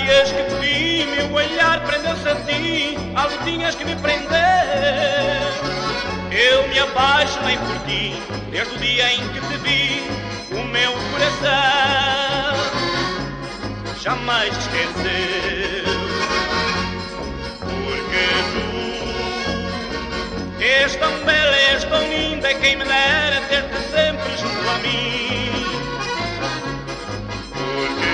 dias que te vi, meu olhar prendeu-se a ti, algo tinhas que me prender. Eu me apaixonei por ti, desde o dia em que te vi, o meu coração jamais te esqueceu. Porque tu és tão bela, és tão linda, quem me dera ter-te sempre junto a mim. Porque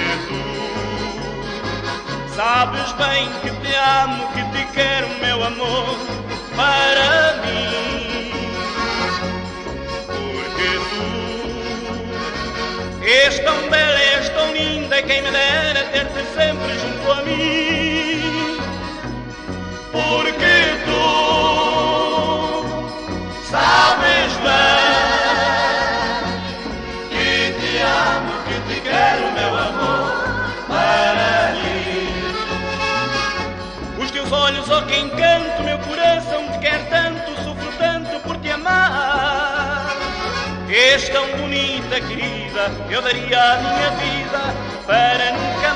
tu sabes bem que te amo, que te quero, meu amor, para mim. Porque tu és tão bela, és tão linda, quem me dera ter-te sempre junto a mim. Porque tu sabes bem que te amo, que te quero, meu amor, para mim. Os teus olhos, oh que encanto, meu coração te quer tanto, sofro tanto por te amar. És tão bonita, querida, eu daria a minha vida para nunca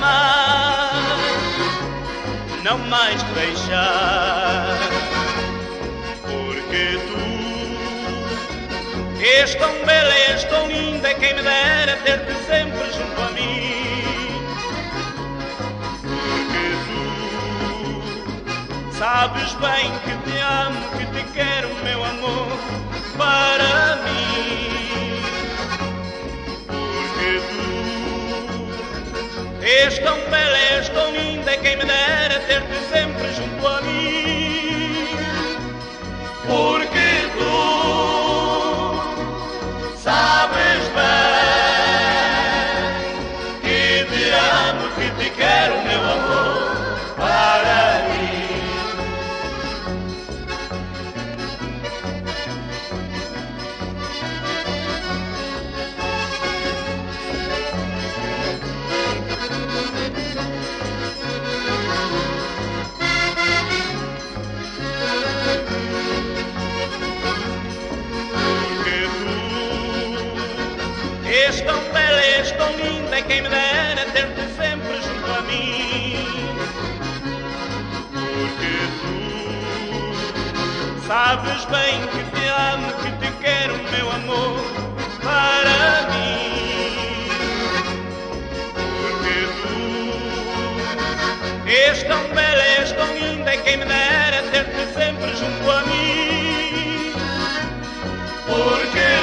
não mais te deixar. Porque tu és tão bela, és tão linda, quem me dera ter-te sempre junto a mim. Porque tu sabes bem que te amo, que te quero, meu amor, para mim. Porque tu és tão bela, és tão linda, quem me dera ter-te sempre junto a mim. Porque tu sabes bem que te amo, que te quero, meu amor, para mim. És tão bela, és tão linda, quem me dera ter-te sempre junto a mim. Porque tu sabes bem que te amo, que te quero, meu amor, para mim. Porque tu és tão bela, és tão linda, quem me dera ter-te sempre junto a mim. Porque